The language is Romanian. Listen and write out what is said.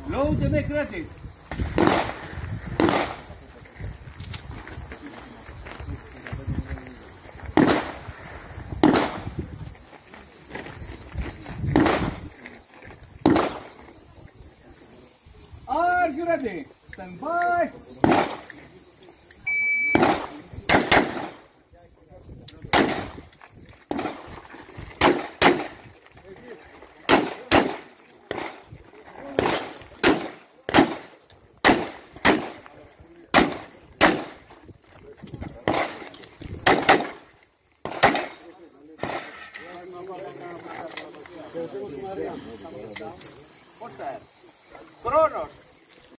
Load to make ready. Are you ready? Stand by. Cronos.